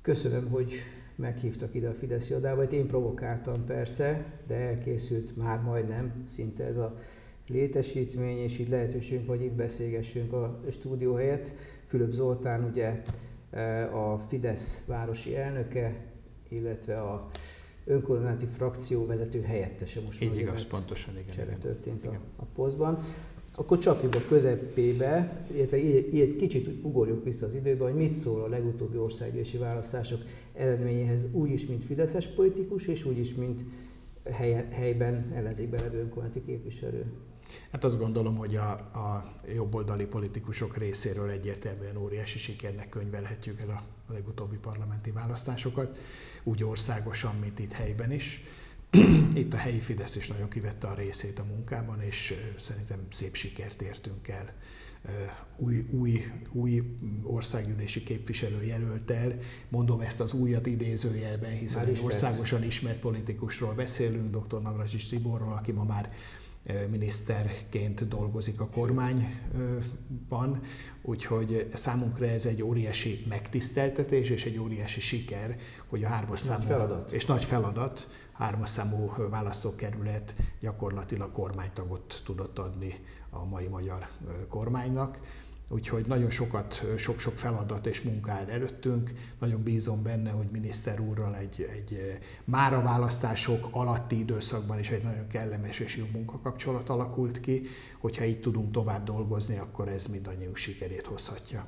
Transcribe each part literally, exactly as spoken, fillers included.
Köszönöm, hogy meghívtak ide a Fidesz irodába. Én provokáltam persze, de elkészült már majdnem szinte ez a létesítmény, és így lehetőségünk, hogy itt beszélgessünk a stúdió helyett. Fülöp Zoltán ugye a Fidesz városi elnöke, illetve a önkormányzati frakció vezető helyettese. Most így igaz, pontosan, igen. Csere igen. történt igen. A, a posztban. Akkor csapjuk a közepébe, illetve így, így kicsit ugorjuk vissza az időbe, hogy mit szól a legutóbbi országgyűlési választások eredményéhez, úgy is, mint fideszes politikus, és úgy is, mint hely, helyben ellenzékben levő önkormányzati képviselő. Hát azt gondolom, hogy a, a jobboldali politikusok részéről egyértelműen óriási sikernek könyvelhetjük el a legutóbbi parlamenti választásokat, úgy országosan, mint itt helyben is. Itt a helyi Fidesz is nagyon kivette a részét a munkában, és szerintem szép sikert értünk el. Új, új, új országgyűlési képviselőjelölttel, mondom ezt az újat idézőjelben, hiszen egy országosan ismert politikusról beszélünk, dr. Navracsics Tiborról, aki ma már miniszterként dolgozik a kormányban, úgyhogy számunkra ez egy óriási megtiszteltetés és egy óriási siker, hogy a hármas számú, feladat. és nagy feladat, hármas számú választókerület gyakorlatilag kormánytagot tudott adni a mai magyar kormánynak. Úgyhogy nagyon sokat, sok-sok feladat és munka áll előttünk. Nagyon bízom benne, hogy miniszter úrral egy, egy már a választások alatti időszakban is egy nagyon kellemes és jó munkakapcsolat alakult ki. Hogyha így tudunk tovább dolgozni, akkor ez mindannyiunk sikerét hozhatja.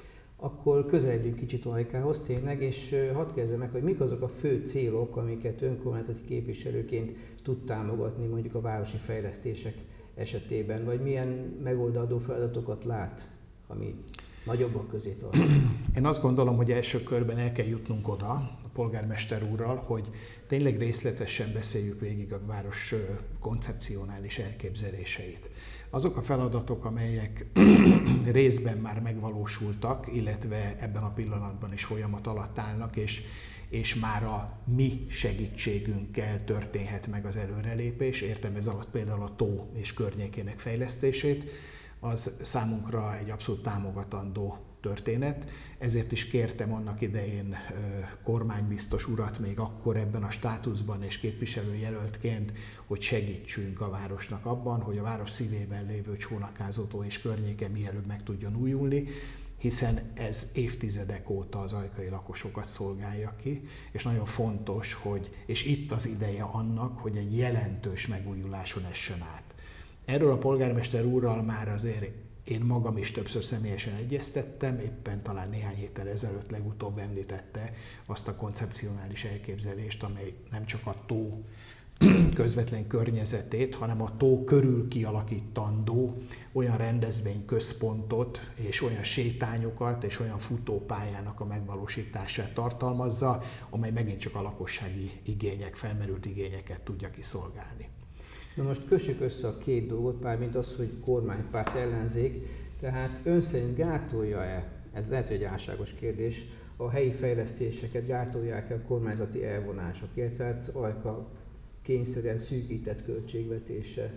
Akkor közeledjünk kicsit Ajkához tényleg, és hadd kezdjem meg, hogy mik azok a fő célok, amiket önkormányzati képviselőként tud támogatni mondjuk a városi fejlesztések esetében, vagy milyen megoldandó feladatokat lát, ami nagyobbak közé tartozik. Én azt gondolom, hogy első körben el kell jutnunk oda a polgármester úrral, hogy tényleg részletesen beszéljük végig a város koncepcionális elképzeléseit. Azok a feladatok, amelyek részben már megvalósultak, illetve ebben a pillanatban is folyamat alatt állnak, és, és már a mi segítségünkkel történhet meg az előrelépés, értem ez alatt például a tó és környékének fejlesztését, az számunkra egy abszolút támogatandó történet. Ezért is kértem annak idején kormánybiztos urat még akkor ebben a státuszban és képviselőjelöltként, hogy segítsünk a városnak abban, hogy a város szívében lévő Csónakázótó és környéke mielőbb meg tudjon újulni, hiszen ez évtizedek óta az ajkai lakosokat szolgálja ki, és nagyon fontos, hogy, és itt az ideje annak, hogy egy jelentős megújuláson essen át. Erről a polgármester úrral már azért én magam is többször személyesen egyeztettem, éppen talán néhány héttel ezelőtt legutóbb említette azt a koncepcionális elképzelést, amely nem csak a tó közvetlen környezetét, hanem a tó körül kialakítandó olyan rendezvényközpontot és olyan sétányokat és olyan futópályának a megvalósítását tartalmazza, amely megint csak a lakossági igények, felmerült igényeket tudja kiszolgálni. Na most kössük össze a két dolgot, mármint az, hogy kormánypárt ellenzék, tehát ön szerint gátolja-e, ez lehet, hogy egy álságos kérdés, a helyi fejlesztéseket gátolják-e a kormányzati elvonásokért, tehát Ajka kényszerűen szűkített költségvetése?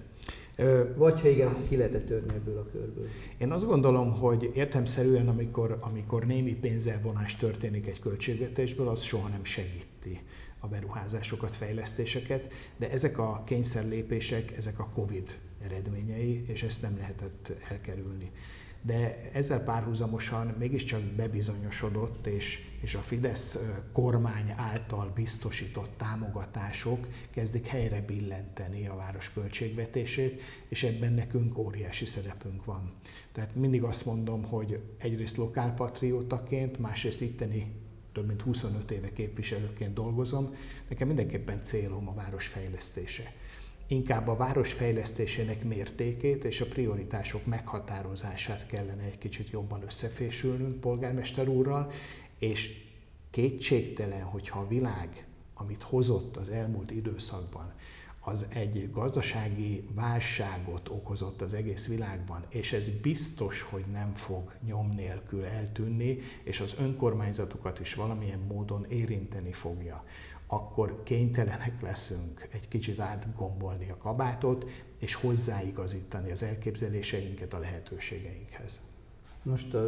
Vagy ha igen, ki lehet törni ebből a körből? Én azt gondolom, hogy értelemszerűen, amikor, amikor némi pénzelvonás történik egy költségvetésből, az soha nem segíti a beruházásokat, fejlesztéseket, de ezek a kényszerlépések, ezek a Covid eredményei, és ezt nem lehetett elkerülni. De ezzel párhuzamosan mégiscsak bebizonyosodott, és, és a Fidesz kormány által biztosított támogatások kezdik helyre billenteni a város költségvetését, és ebben nekünk óriási szerepünk van. Tehát mindig azt mondom, hogy egyrészt lokálpatriótaként, másrészt itteni több mint huszonöt éve képviselőként dolgozom, nekem mindenképpen célom a város fejlesztése. Inkább a város fejlesztésének mértékét és a prioritások meghatározását kellene egy kicsit jobban összefésülnünk polgármester úrral, és kétségtelen, hogyha a világ, amit hozott az elmúlt időszakban, az egy gazdasági válságot okozott az egész világban, és ez biztos, hogy nem fog nyom nélkül eltűnni, és az önkormányzatokat is valamilyen módon érinteni fogja, akkor kénytelenek leszünk egy kicsit átgombolni a kabátot, és hozzáigazítani az elképzeléseinket a lehetőségeinkhez. Most a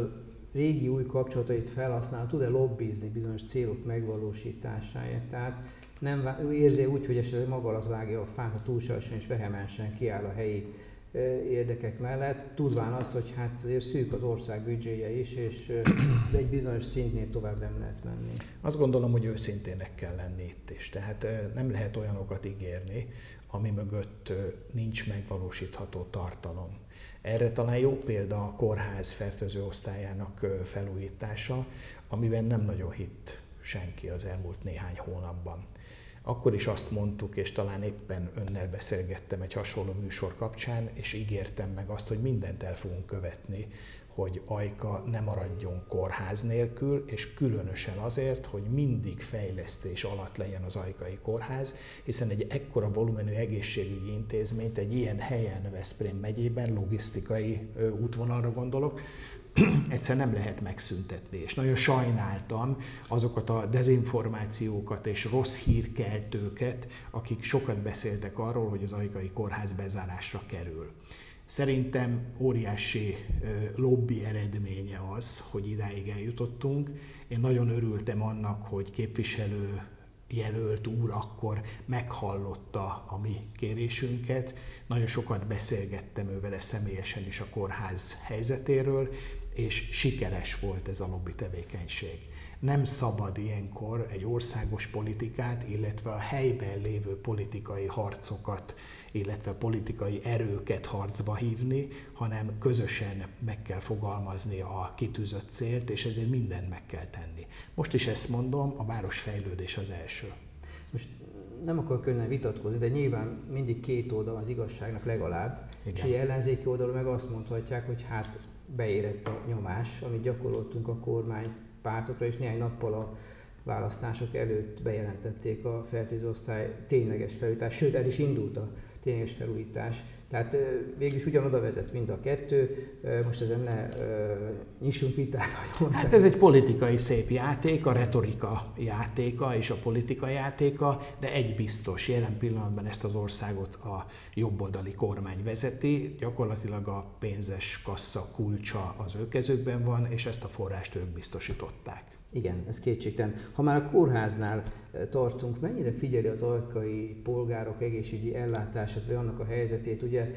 régi új kapcsolatait felhasználva tud-e lobbizni bizonyos célok megvalósításáért. Tehát nem, ő érzi úgy, hogy esetleg maga alatt vágja a fát, ha túlságosan és vehemensen kiáll a helyi érdekek mellett, tudván azt, hogy hát azért szűk az ország büdzséje is, és egy bizonyos szintnél tovább nem lehet menni. Azt gondolom, hogy őszintének kell lenni itt is. Tehát nem lehet olyanokat ígérni, ami mögött nincs megvalósítható tartalom. Erre talán jó példa a kórház fertőző osztályának felújítása, amiben nem nagyon hitt senki az elmúlt néhány hónapban. Akkor is azt mondtuk, és talán éppen önnel beszélgettem egy hasonló műsor kapcsán, és ígértem meg azt, hogy mindent el fogunk követni, hogy Ajka ne maradjon kórház nélkül, és különösen azért, hogy mindig fejlesztés alatt legyen az ajkai kórház, hiszen egy ekkora volumenű egészségügyi intézményt egy ilyen helyen Veszprém megyében, logisztikai útvonalra gondolok, egyszer nem lehet megszüntetni. És nagyon sajnáltam azokat a dezinformációkat és rossz hírkeltőket, akik sokat beszéltek arról, hogy az ajkai kórház bezárásra kerül. Szerintem óriási lobby eredménye az, hogy idáig eljutottunk. Én nagyon örültem annak, hogy képviselő jelölt úr akkor meghallotta a mi kérésünket. Nagyon sokat beszélgettem ő vele személyesen is a kórház helyzetéről, és sikeres volt ez a lobby tevékenység. Nem szabad ilyenkor egy országos politikát, illetve a helyben lévő politikai harcokat, illetve politikai erőket harcba hívni, hanem közösen meg kell fogalmazni a kitűzött célt, és ezért mindent meg kell tenni. Most is ezt mondom, a városfejlődés az első. Most nem akarok önnel vitatkozni, de nyilván mindig két oldal az igazságnak legalább. Igen. És egy ellenzéki oldalon meg azt mondhatják, hogy hát beérett a nyomás, amit gyakoroltunk a kormánypártokra, és néhány nappal a választások előtt bejelentették a fertőző osztály tényleges felújítás, sőt el is indult a tényleges felújítás. Tehát végülis ugyanoda vezet mind a kettő, most ezen ne nyissunk vitát. Hát ez egy politikai szép játék, a retorika játéka és a politika játéka, de egy biztos, jelen pillanatban ezt az országot a jobboldali kormány vezeti, gyakorlatilag a pénzes kassa kulcsa az ő kezükben van, és ezt a forrást ők biztosították. Igen, ez kétségtelen. Ha már a kórháznál tartunk, mennyire figyeli az ajkai polgárok egészségügyi ellátását, vagy annak a helyzetét? Ugye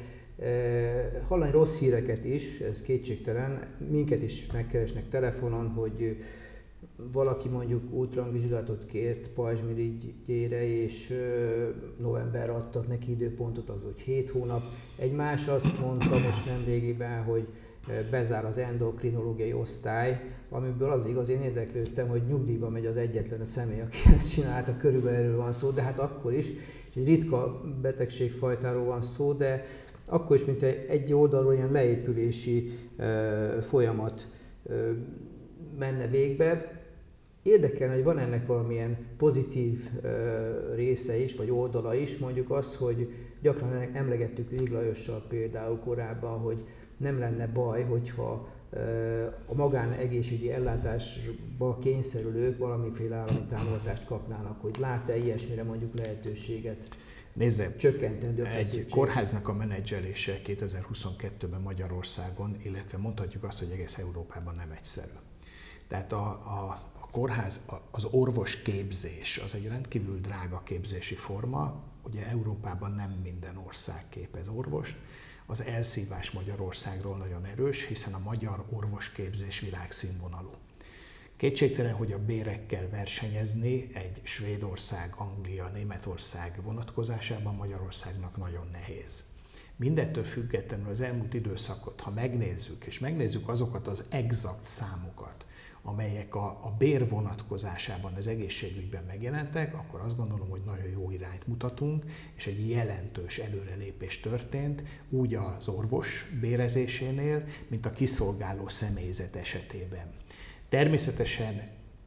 hallani rossz híreket is, ez kétségtelen, minket is megkeresnek telefonon, hogy valaki mondjuk ultrahangvizsgálatot kért pajzsmirigyére, és novemberre adtak neki időpontot, az hogy hét hónap. Egy más azt mondta most nemrégiben, hogy bezár az endokrinológiai osztály, amiből az igaz, én érdeklődtem, hogy nyugdíjba megy az egyetlen a személy, aki ezt csinálta, körülbelül erről van szó, de hát akkor is, és egy ritka betegségfajtáról van szó, de akkor is, mint egy oldalról ilyen leépülési uh, folyamat uh, menne végbe. Érdekelne, hogy van ennek valamilyen pozitív uh, része is, vagy oldala is, mondjuk az, hogy gyakran emlegettük Rig Lajossal például korábban, hogy nem lenne baj, hogyha a magánegészségügyi ellátásba kényszerülők valamiféle állami támogatást kapnának, hogy lát-e ilyesmire mondjuk lehetőséget? Nézze, csökkentendő a egy kórháznak a menedzselése kétezer-huszonkettőben Magyarországon, illetve mondhatjuk azt, hogy egész Európában nem egyszerű. Tehát a, a, a kórház, az orvosképzés az egy rendkívül drága képzési forma, ugye Európában nem minden ország képez orvost. Az elszívás Magyarországról nagyon erős, hiszen a magyar orvosképzés világszínvonalú. Kétségtelen, hogy a bérekkel versenyezni egy Svédország, Anglia, Németország vonatkozásában Magyarországnak nagyon nehéz. Mindettől függetlenül az elmúlt időszakot, ha megnézzük, és megnézzük azokat az exakt számokat, amelyek a, a bér vonatkozásában az egészségügyben megjelentek, akkor azt gondolom, hogy nagyon jó irányt mutatunk, és egy jelentős előrelépés történt, úgy az orvos bérezésénél, mint a kiszolgáló személyzet esetében. Természetesen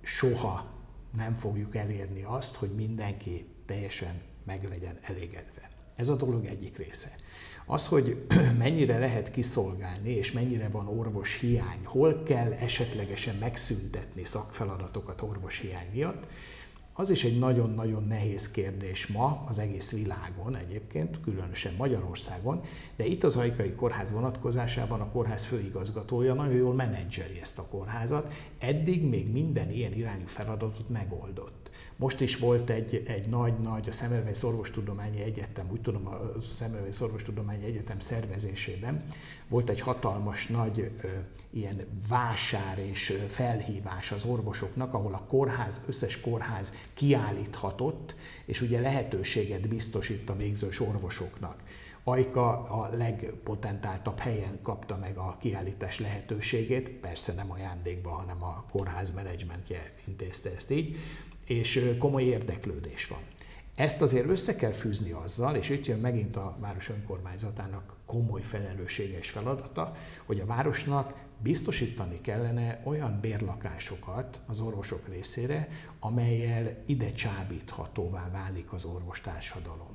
soha nem fogjuk elérni azt, hogy mindenki teljesen meg legyen elégedve. Ez a dolog egyik része. Az, hogy mennyire lehet kiszolgálni, és mennyire van orvos hiány, hol kell esetlegesen megszüntetni szakfeladatokat orvos hiány miatt, Az is egy nagyon-nagyon nehéz kérdés ma az egész világon egyébként, különösen Magyarországon, de itt az Ajkai Kórház vonatkozásában a kórház főigazgatója nagyon jól menedzseli ezt a kórházat, eddig még minden ilyen irányú feladatot megoldott. Most is volt egy, egy nagy-nagy, a Semmelweis Orvostudományi Egyetem, úgy tudom, a Semmelweis Orvostudományi Egyetem szervezésében volt egy hatalmas nagy ö, ilyen vásár és felhívás az orvosoknak, ahol a kórház, összes kórház kiállíthatott, és ugye lehetőséget biztosít a végzős orvosoknak. Ajka a legpotentáltabb helyen kapta meg a kiállítás lehetőségét, persze nem ajándékba, hanem a kórház menedzsmentje intézte ezt így, és komoly érdeklődés van. Ezt azért össze kell fűzni azzal, és itt jön megint a város önkormányzatának komoly felelőssége és feladata, hogy a városnak biztosítani kellene olyan bérlakásokat az orvosok részére, amellyel ide csábíthatóvá válik az orvostársadalom.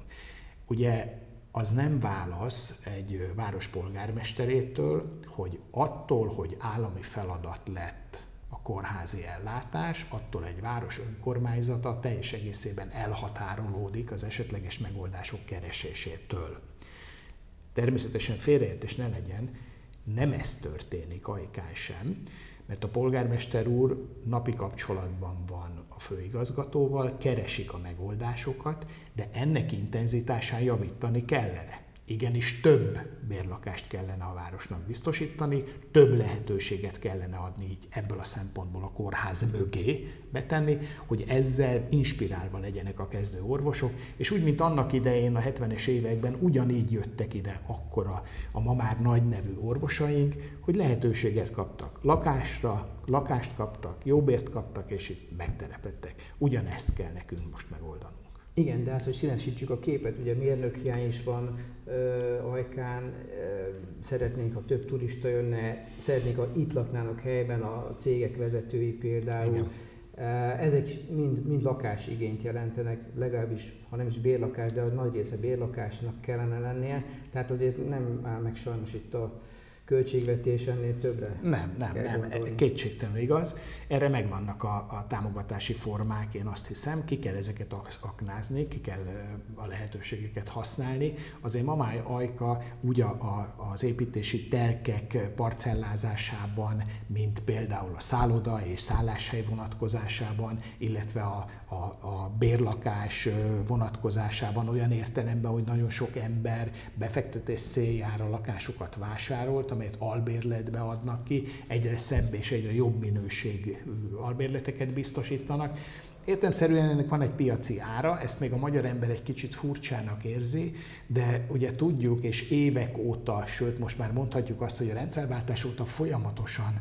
Ugye az nem válasz egy város polgármesterétől, hogy attól, hogy állami feladat lett a kórházi ellátás, attól egy város önkormányzata teljes egészében elhatárolódik az esetleges megoldások keresésétől. Természetesen félreértés ne legyen, nem ez történik Ajkán sem, mert a polgármester úr napi kapcsolatban van a főigazgatóval, keresik a megoldásokat, de ennek intenzitásán javítani kellene. Igenis több bérlakást kellene a városnak biztosítani, több lehetőséget kellene adni így ebből a szempontból a kórház mögé betenni, hogy ezzel inspirálva legyenek a kezdő orvosok, és úgy, mint annak idején a hetvenes években ugyanígy jöttek ide akkor a, a ma már nagy nevű orvosaink, hogy lehetőséget kaptak lakásra, lakást kaptak, jó bért kaptak, és itt megtelepedtek. Ugyanezt kell nekünk most megoldanunk. Igen, de hát, hogy színesítsük a képet, ugye mérnökhiány is van uh, Ajkán, uh, szeretnénk, ha több turista jönne, szeretnénk, ha itt laknának helyben a cégek vezetői például. Igen. Uh, ezek mind, mind lakásigényt jelentenek, legalábbis, ha nem is bérlakás, de a nagy része bérlakásnak kellene lennie, tehát azért nem áll meg sajnos itt a költségvetés ennél többre? Nem, nem, nem, kétségtelenül igaz. Erre megvannak a, a támogatási formák, én azt hiszem, ki kell ezeket aknázni, ki kell a lehetőségeket használni. Azért ma már Ajka úgy a, a, az építési terkek parcellázásában, mint például a szálloda és szálláshely vonatkozásában, illetve a, a, a bérlakás vonatkozásában olyan értelemben, hogy nagyon sok ember befektetés céljára lakásokat vásárolt, amelyet albérletbe adnak ki, egyre szebb és egyre jobb minőségű albérleteket biztosítanak. Értelemszerűen ennek van egy piaci ára, ezt még a magyar ember egy kicsit furcsának érzi, de ugye tudjuk, és évek óta, sőt most már mondhatjuk azt, hogy a rendszerváltás óta folyamatosan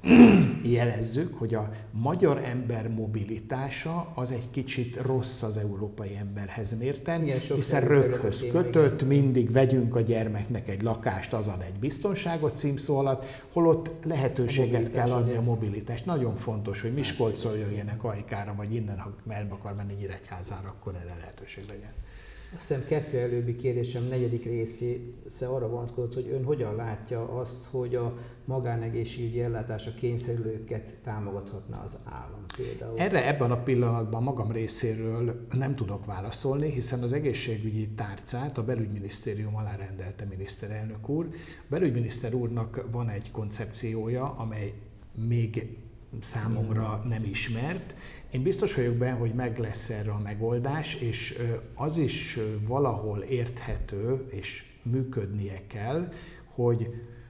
jelezzük, hogy a magyar ember mobilitása az egy kicsit rossz az európai emberhez mérten, igen, hiszen röghöz kötött, mindig vegyünk a gyermeknek egy lakást, az ad egy biztonságot címszó alatt, holott lehetőséget kell adni a mobilitást. Nagyon fontos, hogy Miskolcról jöjjenek Ajkára, vagy innen, ha el akar menni Nyíregyházára, akkor erre lehetőség legyen. Azt hiszem kettő előbbi kérdésem negyedik része arra vonatkozott, hogy ön hogyan látja azt, hogy a magánegészségügyi ellátásra kényszerülőket támogathatna az állam például? Erre ebben a pillanatban magam részéről nem tudok válaszolni, hiszen az egészségügyi tárcát a belügyminisztérium alá rendelte miniszterelnök úr. A belügyminiszter úrnak van egy koncepciója, amely még számomra nem ismert. Én biztos vagyok benne, hogy meg lesz erre a megoldás, és az is valahol érthető, és működnie kell, hogy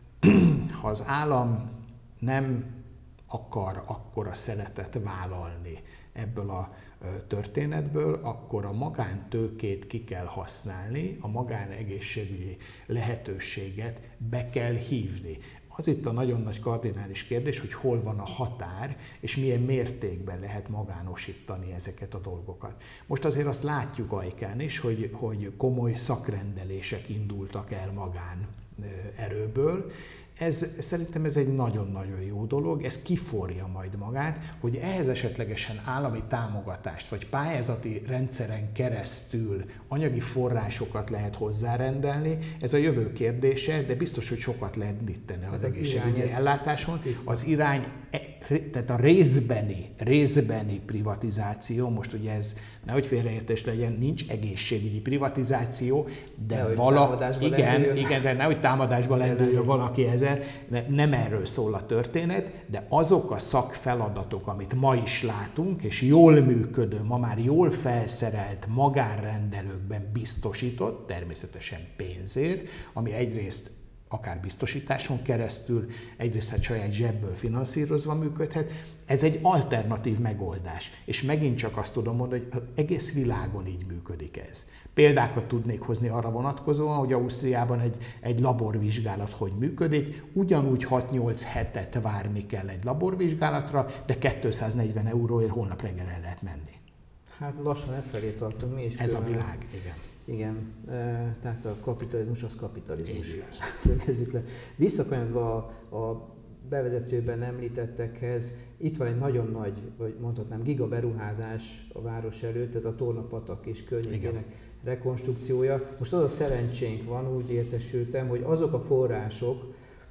ha az állam nem akar akkora szeretet vállalni ebből a történetből, akkor a magántőkét ki kell használni, a magánegészségügyi lehetőséget be kell hívni. Az itt a nagyon nagy kardinális kérdés, hogy hol van a határ, és milyen mértékben lehet magánosítani ezeket a dolgokat. Most azért azt látjuk Ajkán is, hogy, hogy komoly szakrendelések indultak el magán erőből. Ez, szerintem ez egy nagyon-nagyon jó dolog, ez kiforja majd magát, hogy ehhez esetlegesen állami támogatást, vagy pályázati rendszeren keresztül anyagi forrásokat lehet hozzárendelni, ez a jövő kérdése, de biztos, hogy sokat lehet tenni az, az egészségügyi ellátáson. Tiszta. Az irány, tehát a részbeni, részbeni privatizáció, most ugye ez, nehogy félreértés legyen, nincs egészségügyi privatizáció, de nehogy vala, igen, igen, de nehogy támadásba lendüljön valaki ezzel, nem erről szól a történet, de azok a szakfeladatok, amit ma is látunk, és jól működő, ma már jól felszerelt magánrendelőkben biztosított, természetesen pénzért, ami egyrészt akár biztosításon keresztül, egyrészt hát saját zsebből finanszírozva működhet, ez egy alternatív megoldás. És megint csak azt tudom mondani, hogy az egész világon így működik ez. Példákat tudnék hozni arra vonatkozóan, hogy Ausztriában egy, egy laborvizsgálat hogy működik, ugyanúgy hat-nyolc hetet várni kell egy laborvizsgálatra, de kétszáznegyven euróért holnap reggel el lehet menni. Hát lassan e felé tartunk mi is. Ez a világ, igen. Igen, tehát a kapitalizmus az kapitalizmus. Szögezzük le. Visszakanyodva a, a bevezetőben említettekhez, itt van egy nagyon nagy, vagy mondhatnám gigaberuházás a város előtt, ez a Tornapatak és környékének rekonstrukciója. Most az a szerencsénk van, úgy értesültem, hogy azok a források,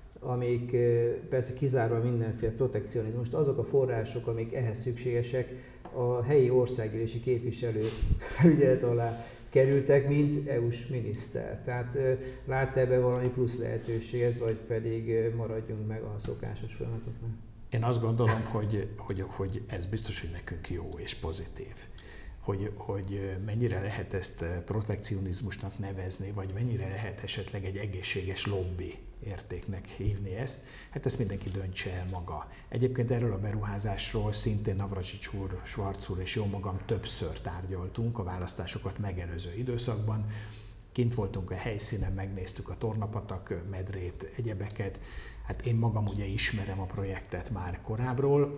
amik persze kizárva mindenféle protekcionizmust, azok a források, amik ehhez szükségesek, a helyi országgyűlési képviselő felügyelet alá kerültek, mint é u-s miniszter. Tehát lát ebben valami plusz lehetőséget, vagy pedig maradjunk meg a szokásos folyamatoknál? Én azt gondolom, hogy, hogy, hogy ez biztos, hogy nekünk jó és pozitív. Hogy, hogy mennyire lehet ezt protekcionizmusnak nevezni, vagy mennyire lehet esetleg egy egészséges lobby értéknek hívni ezt, hát ezt mindenki döntse el maga. Egyébként erről a beruházásról szintén Navracsics úr, Schwarz úr és jó magam többször tárgyaltunk a választásokat megelőző időszakban. Kint voltunk a helyszínen, megnéztük a Tornapatak medrét, egyebeket. Hát én magam ugye ismerem a projektet már korábbról.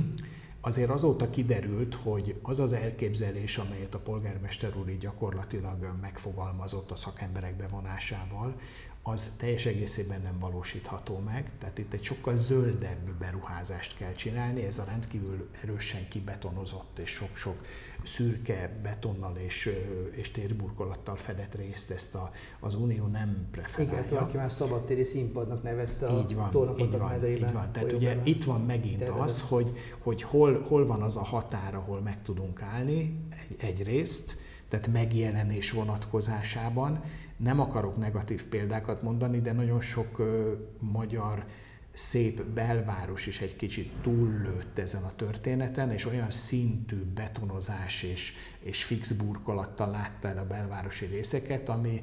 Azért azóta kiderült, hogy az az elképzelés, amelyet a polgármester úr így gyakorlatilag megfogalmazott a szakemberek bevonásával, az teljes egészében nem valósítható meg. Tehát itt egy sokkal zöldebb beruházást kell csinálni, ez a rendkívül erősen kibetonozott és sok-sok szürke betonnal és, és térburkolattal fedett részt ezt a, az Unió nem preferálja. Igen, valaki már szabadtéri színpadnak nevezte a Tornapatak medrében. Így van, tehát ugye itt van megint tervezet. Az, hogy, hogy hol, hol van az a határ, ahol meg tudunk állni egy, egyrészt, tehát megjelenés vonatkozásában. Nem akarok negatív példákat mondani, de nagyon sok ö, magyar szép belváros is egy kicsit túllőtt ezen a történeten, és olyan szintű betonozás és, és fix burkolattal látta el a belvárosi részeket, ami,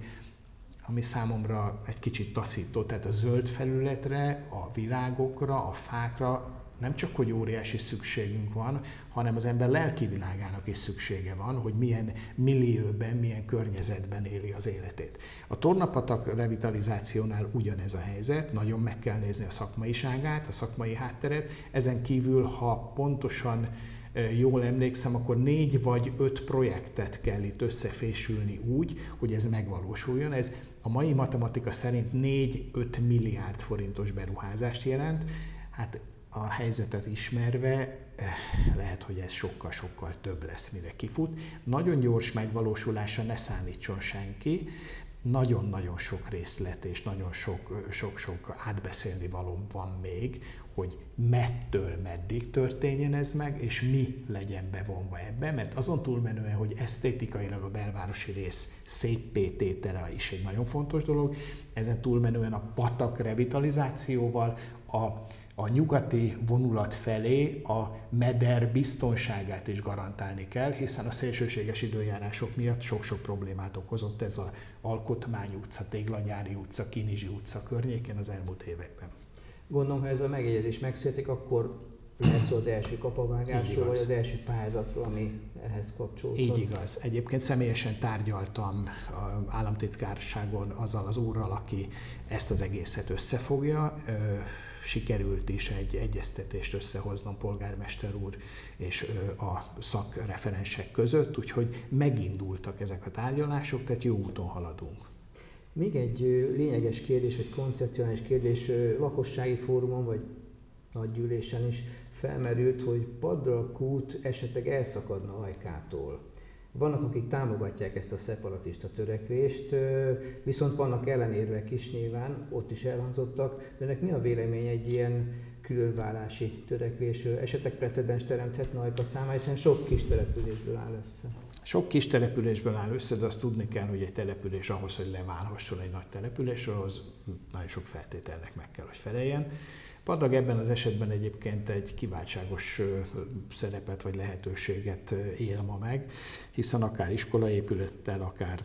ami számomra egy kicsit taszító. Tehát a zöld felületre, a virágokra, a fákra nem csak, hogy óriási szükségünk van, hanem az ember lelki világának is szüksége van, hogy milyen millióben, milyen környezetben éli az életét. A Tornapatak revitalizációnál ugyanez a helyzet, nagyon meg kell nézni a szakmaiságát, a szakmai hátteret. Ezen kívül, ha pontosan jól emlékszem, akkor négy vagy öt projektet kell itt összefésülni úgy, hogy ez megvalósuljon. Ez a mai matematika szerint négy-öt milliárd forintos beruházást jelent. Hát a helyzetet ismerve lehet, hogy ez sokkal-sokkal több lesz, mire kifut. Nagyon gyors megvalósulása ne számítson senki, nagyon-nagyon sok részlet és nagyon sok-sok átbeszélni való van még, hogy mettől meddig történjen ez meg, és mi legyen bevonva ebbe, mert azon túlmenően, hogy esztétikailag a belvárosi rész széppé tétele is egy nagyon fontos dolog, ezen túlmenően a patak revitalizációval, a a nyugati vonulat felé a meder biztonságát is garantálni kell, hiszen a szélsőséges időjárások miatt sok-sok problémát okozott ez az Alkotmány utca, Téglagyári utca, Kinizsi utca környékén az elmúlt években. Gondolom, ha ez a megegyezés megszületik, akkor lehet szó az első kapavágásról, vagy az első pályázatról, ami ehhez kapcsolódott. Így igaz. Egyébként személyesen tárgyaltam az államtitkárságon azzal az úrral, aki ezt az egészet összefogja. Sikerült is egy egyeztetést összehoznom polgármester úr és a szakreferensek között, úgyhogy megindultak ezek a tárgyalások, tehát jó úton haladunk. Még egy lényeges kérdés, vagy koncepcionális kérdés lakossági fórumon, vagy nagygyűlésen is felmerült, hogy Padrag kút esetleg elszakadna Ajkától. Vannak, akik támogatják ezt a szeparatista törekvést, viszont vannak ellenérvek is nyilván, ott is elhangzottak. Önnek mi a vélemény egy ilyen különválási törekvésről? Esetleg precedens teremthetne Ajka számára, hiszen sok kis településből áll össze. Sok kis településből áll össze, de azt tudni kell, hogy egy település ahhoz, hogy leválhasson egy nagy településről, ahhoz nagyon sok feltételnek meg kell, hogy feleljen. Padrag ebben az esetben egyébként egy kiváltságos szerepet vagy lehetőséget él ma meg, hiszen akár iskolaépülettel, akár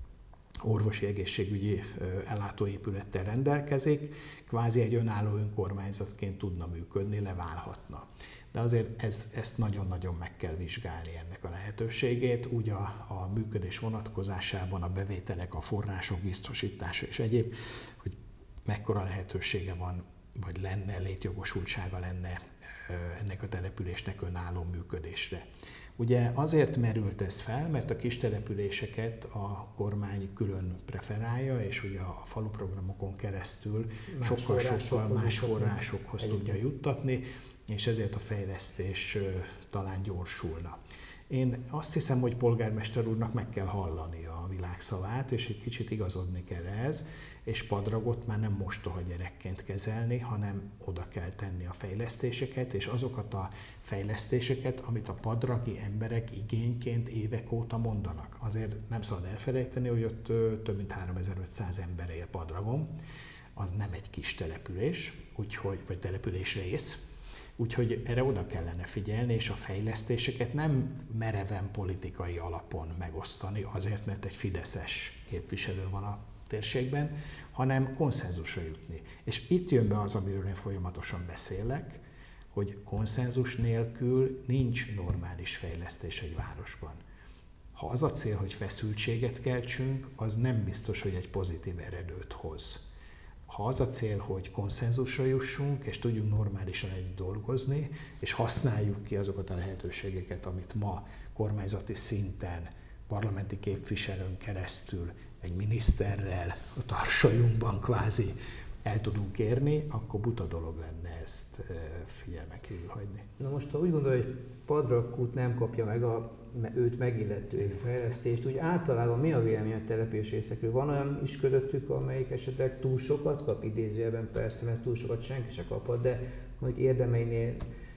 orvosi egészségügyi ellátóépülettel rendelkezik, kvázi egy önálló önkormányzatként tudna működni, leválhatna. De azért ez, ezt nagyon-nagyon meg kell vizsgálni ennek a lehetőségét, úgy a, a működés vonatkozásában a bevételek, a források biztosítása és egyéb, hogy mekkora lehetősége van, vagy lenne, létjogosultsága lenne ennek a településnek önálló működésre. Ugye azért merült ez fel, mert a kis településeket a kormány külön preferálja, és ugye a faluprogramokon keresztül sokkal-sokkal más forrásokhoz tudja juttatni, és ezért a fejlesztés talán gyorsulna. Én azt hiszem, hogy polgármester úrnak meg kell hallani a világszavát, és egy kicsit igazodni kell ehhez, és Padragot már nem mostoha gyerekként kezelni, hanem oda kell tenni a fejlesztéseket, és azokat a fejlesztéseket, amit a padragi emberek igényként évek óta mondanak. Azért nem szabad elfelejteni, hogy ott több mint háromezer-ötszáz ember él Padragon, az nem egy kis település, úgyhogy, vagy településrész. Úgyhogy erre oda kellene figyelni, és a fejlesztéseket nem mereven politikai alapon megosztani, azért, mert egy fideszes képviselő van a térségben, hanem konszenzusra jutni. És itt jön be az, amiről én folyamatosan beszélek, hogy konszenzus nélkül nincs normális fejlesztés egy városban. Ha az a cél, hogy feszültséget keltsünk, az nem biztos, hogy egy pozitív eredőt hoz. Ha az a cél, hogy konszenzusra jussunk, és tudjunk normálisan együtt dolgozni, és használjuk ki azokat a lehetőségeket, amit ma kormányzati szinten, parlamenti képviselőn keresztül, egy miniszterrel a tarsajunkban kvázi el tudunk érni, akkor buta dolog lenne ezt figyelmen kívül hagyni. Na most, ha úgy gondolja, hogy Padrag kút nem kapja meg a őt megillető fejlesztést, úgy általában mi a vélemény a település részekről? Van olyan is közöttük, amelyik esetleg túl sokat kap, idézőjelben persze, mert túl sokat senki se kaphat, de hogy érdemeinél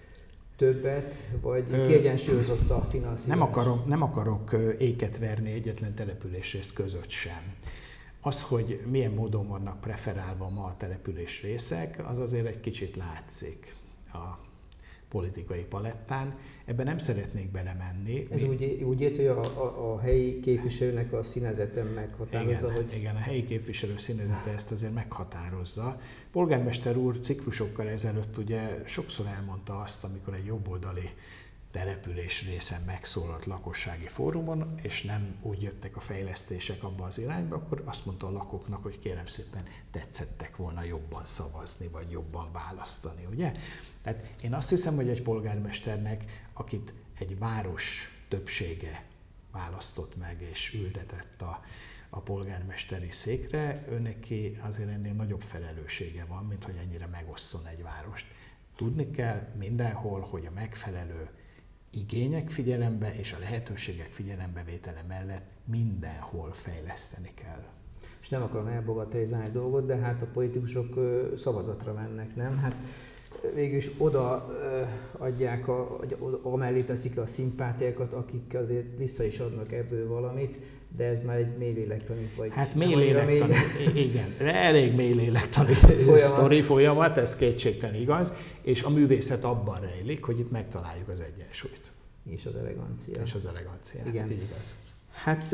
többet, vagy kiegyensúlyozott a finanszírozás? Nem akarok, nem akarok éket verni egyetlen településrész között sem. Az, hogy milyen módon vannak preferálva ma a település részek, az azért egy kicsit látszik a politikai palettán. Ebben nem szeretnék belemenni. Ez úgy, úgy ért, hogy a, a, a helyi képviselőnek a színezete meghatározza, igen, hogy... Igen, a helyi képviselő színezete ezt azért meghatározza. Polgármester úr ciklusokkal ezelőtt ugye sokszor elmondta azt, amikor egy jobboldali település részen megszólalt lakossági fórumon, és nem úgy jöttek a fejlesztések abba az irányba, akkor azt mondta a lakóknak, hogy kérem szépen tetszettek volna jobban szavazni, vagy jobban választani, ugye? Tehát én azt hiszem, hogy egy polgármesternek, akit egy város többsége választott meg és ültetett a, a polgármesteri székre, őneki azért ennél nagyobb felelőssége van, mint hogy ennyire megosszon egy várost. Tudni kell mindenhol, hogy a megfelelő igények figyelembe és a lehetőségek figyelembevétele mellett mindenhol fejleszteni kell. És nem akarom elbogatélizálni a dolgot, de hát a politikusok szavazatra mennek, nem? Hát végülis oda adják, a, amellé teszik le a szimpátiákat, akik azért vissza is adnak ebből valamit, de ez már egy mély lélektani, vagy... Hát mély lélektani, mély... igen, elég mély lélektani sztori folyamat, ez kétségtelen igaz, és a művészet abban rejlik, hogy itt megtaláljuk az egyensúlyt. És az elegancia. És az elegancia, igen. Így igaz. Hát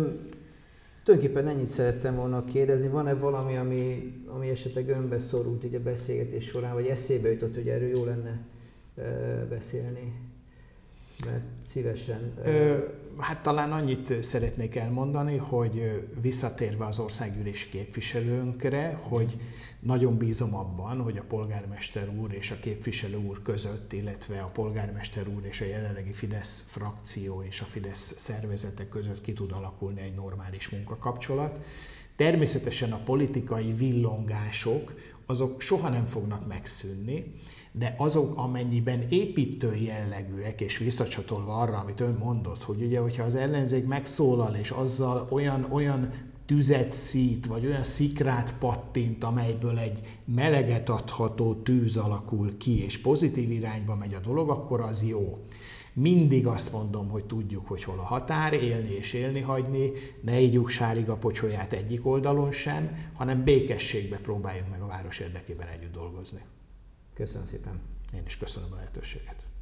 tulajdonképpen ennyit szerettem volna kérdezni. Van-e valami, ami, ami esetleg önbe szorult így a beszélgetés során, vagy eszébe jutott, hogy erről jó lenne beszélni? Mert szívesen... Ö, hát talán annyit szeretnék elmondani, hogy visszatérve az országgyűlés képviselőnkre, hogy nagyon bízom abban, hogy a polgármester úr és a képviselő úr között, illetve a polgármester úr és a jelenlegi Fidesz frakció és a Fidesz szervezetek között ki tud alakulni egy normális munkakapcsolat. Természetesen a politikai villongások, azok soha nem fognak megszűnni, de azok, amennyiben építő jellegűek, és visszacsatolva arra, amit ön mondott, hogy ugye, hogyha az ellenzék megszólal, és azzal olyan, olyan tüzet szít, vagy olyan szikrát pattint, amelyből egy meleget adható tűz alakul ki, és pozitív irányba megy a dolog, akkor az jó. Mindig azt mondom, hogy tudjuk, hogy hol a határ, élni és élni hagyni, ne ígyjuk sárig a pocsolyát egyik oldalon sem, hanem békességbe próbáljunk meg a város érdekében együtt dolgozni. Köszönöm szépen. Én is köszönöm a lehetőséget.